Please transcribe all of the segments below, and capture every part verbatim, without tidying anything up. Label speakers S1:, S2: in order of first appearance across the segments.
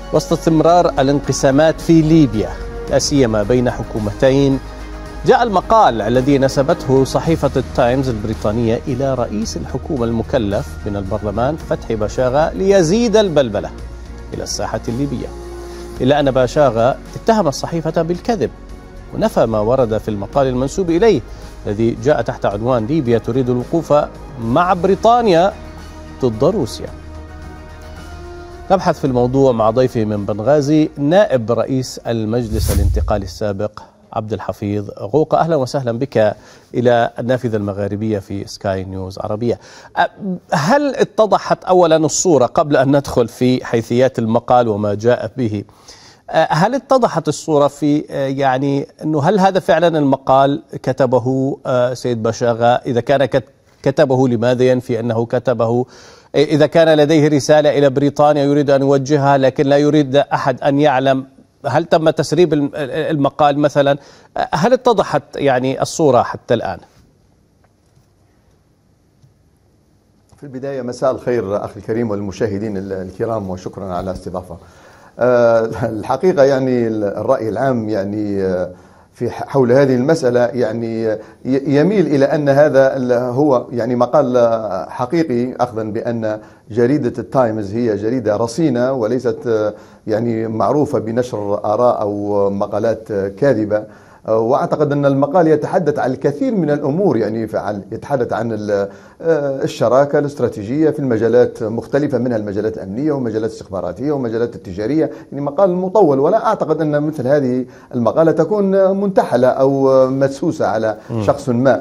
S1: وسط استمرار الانقسامات في ليبيا لا سيما بين حكومتين، جاء المقال الذي نسبته صحيفة التايمز البريطانية إلى رئيس الحكومة المكلف من البرلمان فتحي باشاغا ليزيد البلبلة إلى الساحة الليبية، إلا أن باشاغا اتهم الصحيفة بالكذب ونفى ما ورد في المقال المنسوب إليه الذي جاء تحت عنوان ليبيا تريد الوقوف مع بريطانيا ضد روسيا. نبحث في الموضوع مع ضيفي من بنغازي نائب رئيس المجلس الانتقالي السابق عبد الحفيظ غوقة. أهلا وسهلا بك إلى النافذة المغاربية في سكاي نيوز عربية. هل اتضحت أولا الصورة قبل أن ندخل في حيثيات المقال وما جاء به؟ هل اتضحت الصورة في يعني أنه هل هذا فعلا المقال كتبه سيد باشاغا؟ إذا كان كتبه لماذا ينفي أنه كتبه؟ إذا كان لديه رسالة إلى بريطانيا يريد أن يوجهها لكن لا يريد أحد أن يعلم، هل تم تسريب المقال مثلا؟ هل اتضحت يعني الصورة حتى الآن؟
S2: في البداية مساء الخير أخي الكريم والمشاهدين الكرام وشكرا على الاستضافة. الحقيقة يعني الرأي العام يعني في حول هذه المسألة يعني يميل إلى أن هذا هو يعني مقال حقيقي، أخذا بأن جريدة التايمز هي جريدة رصينة وليست يعني معروفة بنشر آراء أو مقالات كاذبة. وأعتقد أن المقال يتحدث عن الكثير من الأمور، يعني يتحدث عن الشراكة الاستراتيجية في المجالات مختلفة، منها المجالات الأمنية ومجالات الاستخباراتية ومجالات التجارية، يعني مقال مطول. ولا أعتقد أن مثل هذه المقالة تكون منتحلة أو مدسوسة على شخص ما.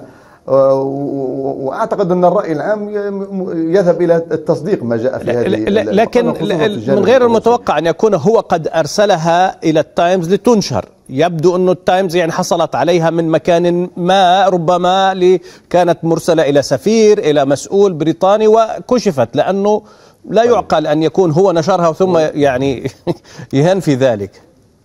S2: واعتقد ان الراي العام يذهب الى التصديق ما جاء في هذه،
S1: لكن من غير المتوقع ان يكون هو قد ارسلها الى التايمز لتنشر. يبدو انه التايمز يعني حصلت عليها من مكان ما، ربما كانت مرسله الى سفير الى مسؤول بريطاني وكشفت، لانه لا يعقل ان يكون هو نشرها ثم يعني ينفي ذلك.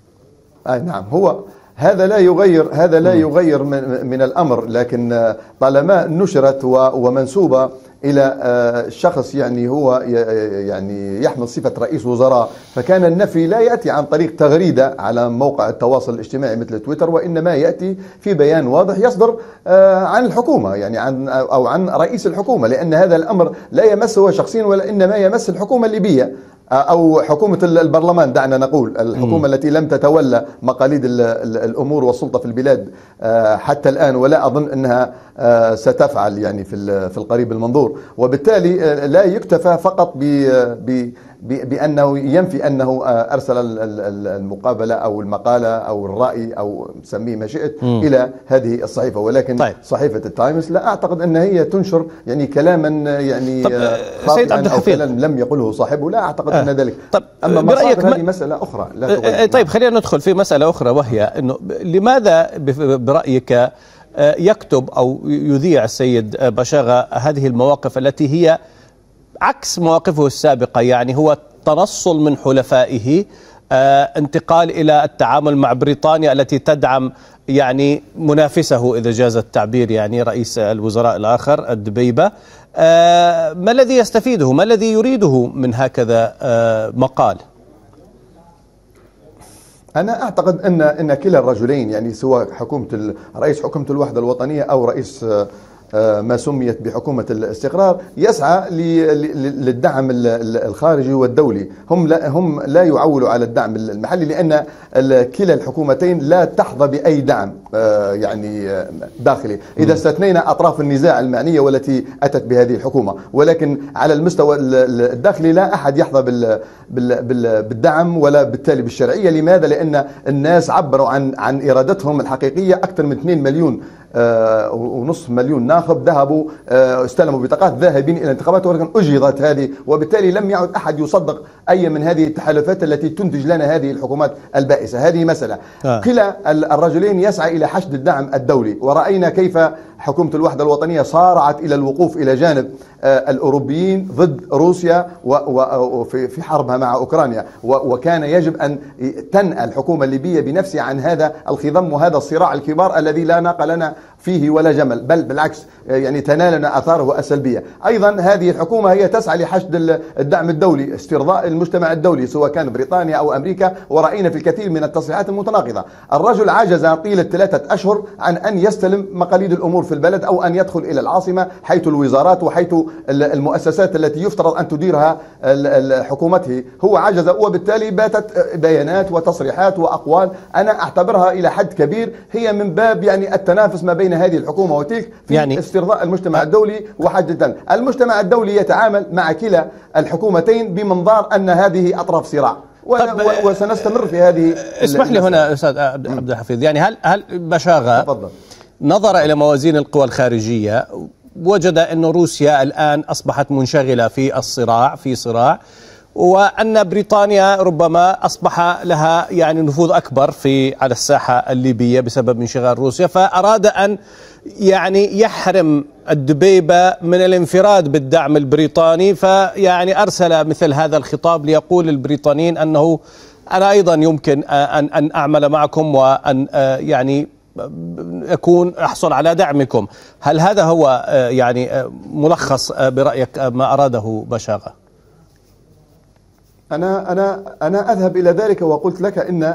S2: اي نعم، هو هذا لا يغير هذا لا يغير من, من الأمر، لكن طالما نشرت ومنسوبة إلى شخص يعني هو يعني يحمل صفة رئيس وزراء، فكان النفي لا يأتي عن طريق تغريدة على موقع التواصل الاجتماعي مثل تويتر، وإنما يأتي في بيان واضح يصدر عن الحكومة، يعني عن أو عن رئيس الحكومة، لأن هذا الأمر لا يمسه شخصيا ولا إنما يمس الحكومة الليبية أو حكومة البرلمان، دعنا نقول الحكومة م. التي لم تتولى مقاليد الأمور والسلطة في البلاد حتى الآن، ولا أظن أنها ستفعل يعني في في القريب المنظور. وبالتالي لا يكتفى فقط ب بأنه ينفي أنه أرسل المقابلة أو المقالة أو الرأي أو سميه ما شئت م. إلى هذه الصحيفة، ولكن طيب. صحيفة التايمز لا أعتقد أن هي تنشر يعني كلاما يعني
S1: سيد عبد الحفيظ
S2: لم يقله صاحبه، لا أعتقد
S1: آه.
S2: أن ذلك.
S1: طب
S2: أما مصادر هذه مسألة أخرى لا تغير.
S1: طيب خلينا ندخل في مسألة أخرى، وهي أنه لماذا برأيك يكتب أو يذيع السيد باشاغا هذه المواقف التي هي عكس مواقفه السابقة؟ يعني هو تنصل من حلفائه، آه، انتقال إلى التعامل مع بريطانيا التي تدعم يعني منافسه إذا جاز التعبير، يعني رئيس الوزراء الآخر الدبيبة. آه، ما الذي يستفيده؟ ما الذي يريده من هكذا آه، مقال؟
S2: أنا أعتقد أن أن كلا الرجلين، يعني سواء حكومة رئيس حكومة الوحدة الوطنية أو رئيس ما سميت بحكومة الاستقرار، يسعى للدعم الخارجي والدولي. هم لا هم لا يعولوا على الدعم المحلي، لأن كلا الحكومتين لا تحظى بأي دعم يعني داخلي، إذا استثنينا أطراف النزاع المعنية والتي أتت بهذه الحكومة. ولكن على المستوى الداخلي لا أحد يحظى بالدعم ولا بالتالي بالشرعية. لماذا؟ لأن الناس عبروا عن عن إرادتهم الحقيقية. أكثر من اثنين مليون آه ونصف مليون ناخب ذهبوا آه استلموا بطاقات ذاهبين الى الانتخابات، ولكن اجهضت هذه، وبالتالي لم يعد احد يصدق اي من هذه التحالفات التي تنتج لنا هذه الحكومات البائسه. هذه مساله. آه. كلا الرجلين يسعى الى حشد الدعم الدولي، وراينا كيف حكومة الوحدة الوطنية صارعت إلى الوقوف إلى جانب الأوروبيين ضد روسيا وفي حربها مع أوكرانيا، وكان يجب أن تنأى الحكومة الليبية بنفسها عن هذا الخضم وهذا الصراع الكبار الذي لا ناق لنا فيه ولا جمل، بل بالعكس يعني تنالنا آثاره السلبية. أيضا هذه الحكومة هي تسعى لحشد الدعم الدولي، استرضاء المجتمع الدولي سواء كان بريطانيا أو أمريكا، ورأينا في الكثير من التصريحات المتناقضة. الرجل عجز طيلة ثلاثة أشهر عن أن يستلم مقاليد الأمور في البلد أو أن يدخل إلى العاصمة حيث الوزارات وحيث المؤسسات التي يفترض أن تديرها حكومته. هو عجز، وبالتالي باتت بيانات وتصريحات وأقوال أنا أعتبرها إلى حد كبير هي من باب يعني التنافس ما بين هذه الحكومة وتلك في يعني استرضاء المجتمع الدولي وحد المجتمع الدولي يتعامل مع كلا الحكومتين بمنظار أن هذه أطراف صراع، وسنستمر في هذه.
S1: اسمح لي هنا أستاذ عبد الحفيظ، يعني هل هل بشاغة نظر إلى موازين القوى الخارجية وجد أن روسيا الآن أصبحت منشغلة في الصراع في صراع وأن بريطانيا ربما أصبح لها يعني نفوذ أكبر في على الساحة الليبية بسبب انشغال روسيا، فأراد أن يعني يحرم الدبيبة من الانفراد بالدعم البريطاني، فيعني أرسل مثل هذا الخطاب ليقول للبريطانيين أنه أنا أيضا يمكن أن أن أعمل معكم وأن يعني يكون أحصل على دعمكم. هل هذا هو يعني ملخص برأيك ما أراده بشاغة؟
S2: أنا أنا أنا أذهب إلى ذلك وقلت لك إن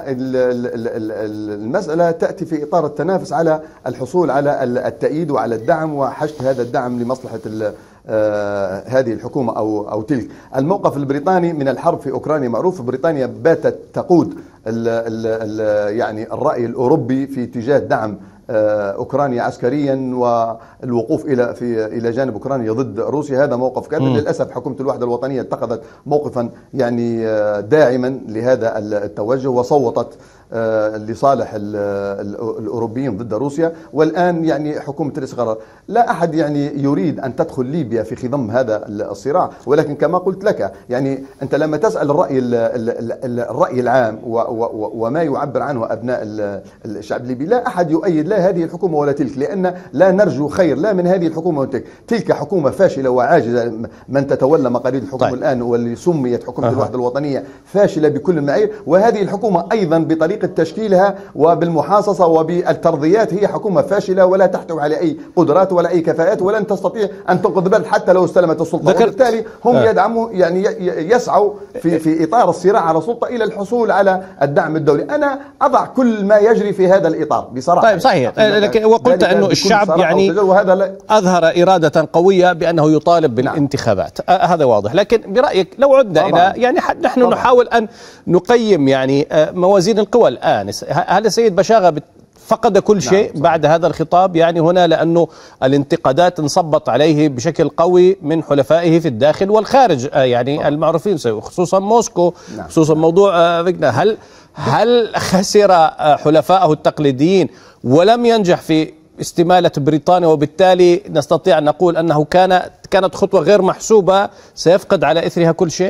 S2: المسألة تأتي في إطار التنافس على الحصول على التأييد وعلى الدعم وحشد هذا الدعم لمصلحة آه هذه الحكومة أو أو تلك. الموقف البريطاني من الحرب في أوكرانيا معروف، بريطانيا باتت تقود ال ال ال يعني الرأي الأوروبي في اتجاه دعم آه أوكرانيا عسكريا والوقوف إلى في إلى جانب أوكرانيا ضد روسيا. هذا موقف كذا. للأسف حكومة الوحدة الوطنية اتخذت موقفا يعني آه داعما لهذا التوجه وصوتت آه لصالح الأوروبيين ضد روسيا، والآن يعني حكومة الاستقرار. لا أحد يعني يريد أن تدخل ليبيا في خضم هذا الصراع، ولكن كما قلت لك يعني أنت لما تسأل الرأي الرأي العام وما يعبر عنه أبناء الشعب الليبي، لا أحد يؤيد لا هذه الحكومة ولا تلك، لأن لا نرجو خير لا من هذه الحكومة ولا تلك. تلك حكومة فاشلة وعاجزة، من تتولى مقاليد الحكومة طيب. الآن واللي سميت حكومة أه. الوحدة الوطنية فاشلة بكل المعايير، وهذه الحكومة أيضا بطريقة تشكيلها وبالمحاصصة وبالترضيات هي حكومة فاشلة ولا تحتوي على أي قدرات ولا أي كفاءات، ولن تستطيع أن تنقذ البلد حتى لو استلمت السلطة. وبالتالي هم آه. يدعموا يعني يسعوا في في إطار الصراع على السلطة إلى الحصول على الدعم الدولي. أنا أضع كل ما يجري في هذا الإطار بصراحة.
S1: طيب صحيح، لكن وقلت أنه الشعب يعني أظهر إرادة قوية بأنه يطالب بالانتخابات. نعم. آه هذا واضح، لكن برأيك لو عدنا طبعا. إلى يعني نحن طبعا. نحاول أن نقيم يعني موازين القوى الآن، هل السيد بشاغة فقد كل شيء نعم بعد هذا الخطاب يعني هنا، لأنه الانتقادات انصبت عليه بشكل قوي من حلفائه في الداخل والخارج يعني طبعا. المعروفين خصوصا موسكو نعم. خصوصا موضوع فيكنا. هل هل خسر حلفائه التقليديين ولم ينجح في استمالة بريطانيا، وبالتالي نستطيع أن نقول أنه كان كانت خطوة غير محسوبة سيفقد على إثرها كل شيء؟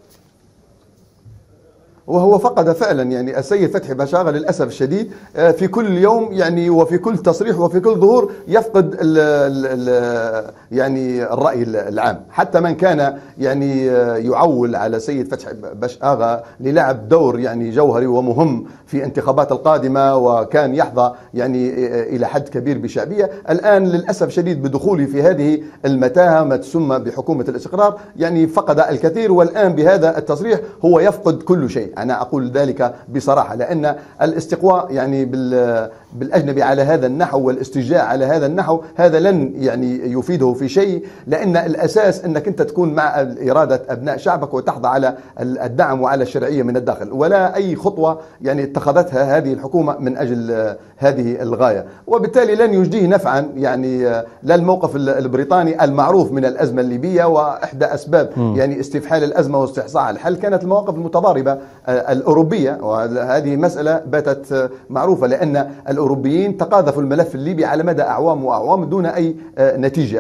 S2: وهو فقد فعلا يعني السيد فتحي بشاغة للأسف الشديد في كل يوم يعني وفي كل تصريح وفي كل ظهور يفقد ال ال يعني الرأي العام، حتى من كان يعني يعول على سيد فتحي بشاغة للعب دور يعني جوهري ومهم في انتخابات القادمة، وكان يحظى يعني إلى حد كبير بشعبية. الآن للأسف الشديد بدخوله في هذه المتاهة ما تسمى بحكومة الاستقرار يعني فقد الكثير، والآن بهذا التصريح هو يفقد كل شيء. أنا أقول ذلك بصراحة، لأن الاستقواء يعني بالأجنبي على هذا النحو والاستجاع على هذا النحو هذا لن يعني يفيده في شيء، لأن الأساس أنك أنت تكون مع إرادة أبناء شعبك وتحظى على الدعم وعلى الشرعية من الداخل، ولا أي خطوة يعني اتخذتها هذه الحكومة من أجل هذه الغاية. وبالتالي لن يجديه نفعا يعني لا الموقف البريطاني المعروف من الأزمة الليبية، وإحدى أسباب يعني استفحال الأزمة واستحصاء الحل كانت المواقف المتضاربة الأوروبية، وهذه مسألة باتت معروفة، لأن الأوروبيين تقاذفوا الملف الليبي على مدى أعوام وأعوام دون أي نتيجة.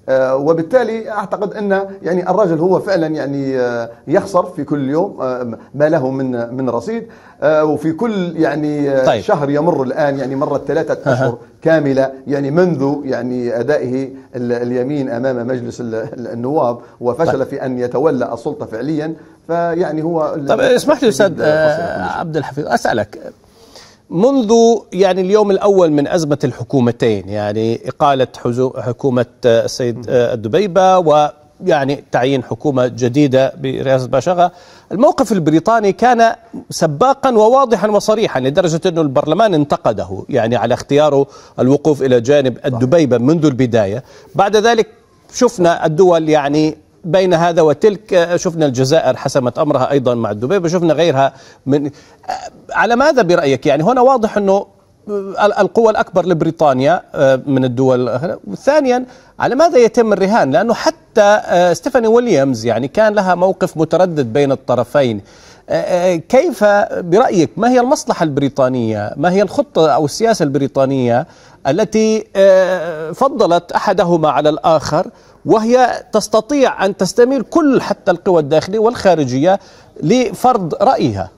S2: وبالتالي أعتقد أن يعني الرجل هو فعلا يعني يخسر في كل يوم ما له من من رصيد، وفي كل يعني طيب. شهر يمر الآن يعني مرت ثلاثة أشهر كاملة يعني منذ يعني أدائه اليمين أمام مجلس النواب وفشل طيب. في أن يتولى السلطة فعليا. فيعني هو
S1: طيب اسمح لي أستاذ عبد الحفيظ أسألك، منذ يعني اليوم الأول من أزمة الحكومتين، يعني إقالة حكومة السيد الدبيبة ويعني تعيين حكومة جديدة برئاسة باشاغا، الموقف البريطاني كان سباقا وواضحا وصريحا لدرجة أن البرلمان انتقده يعني على اختياره الوقوف إلى جانب الدبيبة منذ البداية. بعد ذلك شفنا الدول يعني بين هذا وتلك، شفنا الجزائر حسمت أمرها أيضا مع الدبيبة، شفنا غيرها من على ماذا برأيك؟ يعني هنا واضح أنه القوة الأكبر لبريطانيا من الدول. ثانيا على ماذا يتم الرهان؟ لأنه حتى ستيفاني ويليامز يعني كان لها موقف متردد بين الطرفين. كيف برأيك ما هي المصلحة البريطانية؟ ما هي الخطة أو السياسة البريطانية التي فضلت أحدهما على الآخر وهي تستطيع أن تستميل كل حتى القوى الداخلية والخارجية لفرض رأيها؟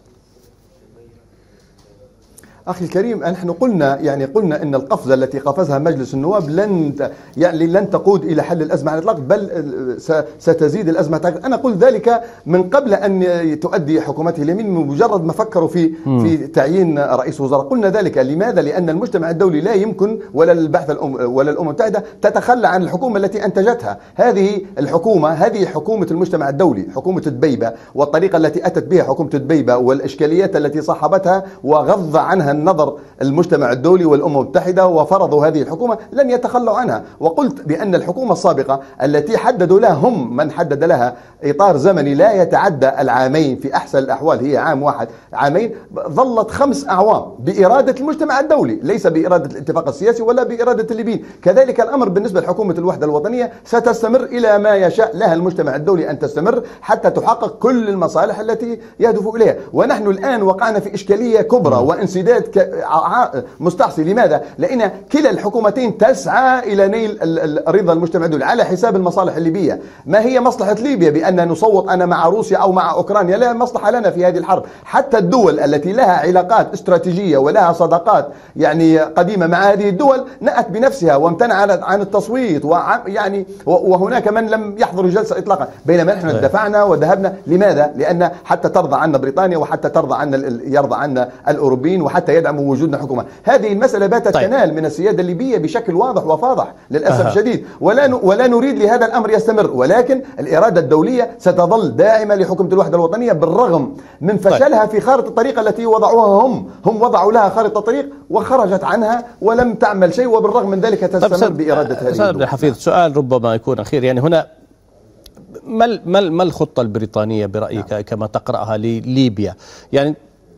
S2: أخي الكريم، نحن قلنا يعني قلنا أن القفزة التي قفزها مجلس النواب لن يعني لن تقود إلى حل الأزمة على الإطلاق، بل ستزيد الأزمة. أنا قلت ذلك من قبل أن تؤدي حكومته اليمين، مجرد ما فكروا في م. في تعيين رئيس وزراء. قلنا ذلك لماذا؟ لأن المجتمع الدولي لا يمكن ولا البعث الأم ولا الأمم المتحدة تتخلى عن الحكومة التي أنتجتها. هذه الحكومة هذه حكومة المجتمع الدولي، حكومة دبيبة، والطريقة التي أتت بها حكومة دبيبة والإشكاليات التي صاحبتها وغض عنها النظر المجتمع الدولي والأمم المتحدة وفرضوا هذه الحكومة، لن يتخلوا عنها. وقلت بأن الحكومة السابقة التي حددوا لها، هم من حدد لها إطار زمني لا يتعدى العامين في أحسن الأحوال، هي عام واحد عامين، ظلت خمس أعوام بإرادة المجتمع الدولي، ليس بإرادة الاتفاق السياسي ولا بإرادة الليبيين. كذلك الأمر بالنسبة لحكومة الوحدة الوطنية، ستستمر إلى ما يشاء لها المجتمع الدولي أن تستمر حتى تحقق كل المصالح التي يهدف إليها. ونحن الآن وقعنا في إشكالية كبرى وانسداد مستعصي. لماذا؟ لأن كلا الحكومتين تسعى إلى نيل رضا المجتمع الدولي على حساب المصالح الليبية. ما هي مصلحة ليبيا بأن نصوت أنا مع روسيا أو مع أوكرانيا؟ لا مصلحة لنا في هذه الحرب. حتى الدول التي لها علاقات استراتيجية ولها صداقات يعني قديمة مع هذه الدول نأت بنفسها وامتنعت عن التصويت، ويعني وهناك من لم يحضروا الجلسة إطلاقا، بينما نحن دفعنا وذهبنا. لماذا؟ لأن حتى ترضى عنا بريطانيا وحتى ترضى عنا يرضى عنا الأوروبيين وحتى يدعموا وجودنا حكومة. هذه المسألة باتت طيب. تنال من السيادة الليبية بشكل واضح وفاضح للأسف الشديد، أه. ولا ولا نريد لهذا الأمر يستمر، ولكن الإرادة الدولية ستظل داعمة لحكومة الوحدة الوطنية بالرغم من فشلها طيب. في خارطة الطريق التي وضعوها هم هم وضعوا لها خارطة طريق وخرجت عنها ولم تعمل شيء، وبالرغم من ذلك تستمر بإرادة هذه.
S1: أستاذ عبد الحفيظ، سؤال ربما يكون أخير، يعني هنا ما ما الخطة البريطانية برأيك نعم. كما تقرأها لليبيا؟ يعني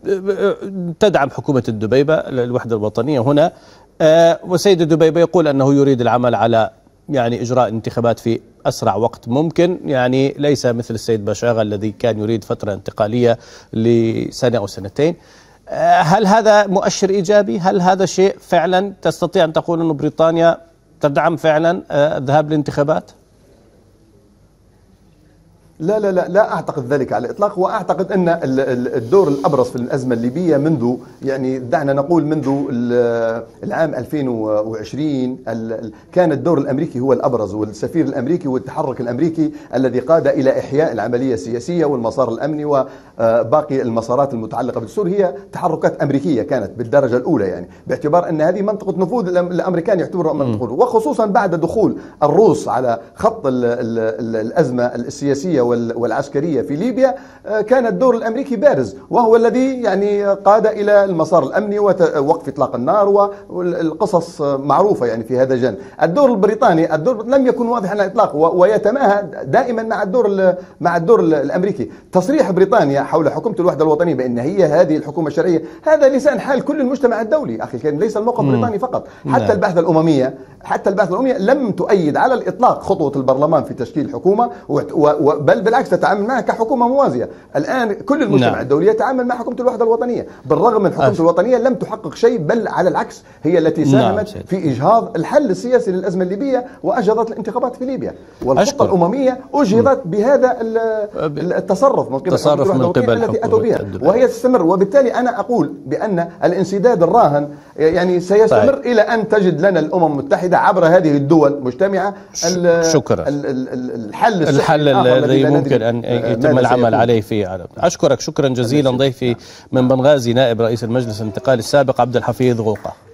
S1: تدعم حكومة الدبيبة الوحدة الوطنية هنا، آه وسيد الدبيبة يقول أنه يريد العمل على يعني إجراء انتخابات في أسرع وقت ممكن، يعني ليس مثل السيد باشاغا الذي كان يريد فترة انتقالية لسنة أو سنتين. آه هل هذا مؤشر إيجابي؟ هل هذا شيء فعلا تستطيع أن تقول أن بريطانيا تدعم فعلا آه الذهاب للانتخابات؟
S2: لا لا لا لا أعتقد ذلك على الإطلاق. وأعتقد أن الدور الأبرز في الأزمة الليبية منذ يعني دعنا نقول منذ العام ألفين وعشرين كان الدور الأمريكي هو الأبرز، والسفير الأمريكي والتحرك الأمريكي الذي قاد إلى إحياء العملية السياسية والمسار الأمني وباقي المسارات المتعلقة بالدستور هي تحركات أمريكية كانت بالدرجة الأولى، يعني باعتبار أن هذه منطقة نفوذ الأمريكان يعتبرها منطقة، وخصوصا بعد دخول الروس على خط الأزمة السياسية والعسكرية في ليبيا كان الدور الأمريكي بارز، وهو الذي يعني قاد إلى المسار الأمني ووقف إطلاق النار، والقصص معروفة يعني في هذا الجانب. الدور البريطاني الدور لم يكن واضحا على الإطلاق ويتماهى دائما مع الدور مع الدور الأمريكي. تصريح بريطانيا حول حكومة الوحدة الوطنية بأن هي هذه الحكومة الشرعية هذا لسان حال كل المجتمع الدولي أخي الكريم، ليس الموقف البريطاني فقط. حتى البعثة الأممية حتى البعثة الأممية لم تؤيد على الإطلاق خطوة البرلمان في تشكيل حكومة، بل بل بالعكس تتعامل معها كحكومة موازية. الآن كل المجتمع نعم. الدولي يتعامل مع حكومة الوحدة الوطنية، بالرغم من حكومة أش... الوطنية لم تحقق شيء، بل على العكس هي التي ساهمت نعم. في إجهاض الحل السياسي للأزمة الليبية وأجهضت الانتخابات في ليبيا، والخطة الأممية أجهضت بهذا التصرف من قبل
S1: تصرف من قبل
S2: التي أتوا بها، وهي تستمر. وبالتالي أنا أقول بأن الانسداد الراهن يعني سيستمر طيب. إلى أن تجد لنا الأمم المتحدة عبر هذه الدول مجتمعة
S1: شكرا
S2: الحل
S1: الحل الذي يمكن أن يتم العمل عليه في عالم. أشكرك شكرا جزيلا ضيفي من بنغازي نائب رئيس المجلس الانتقالي السابق عبد الحفيظ غوقة.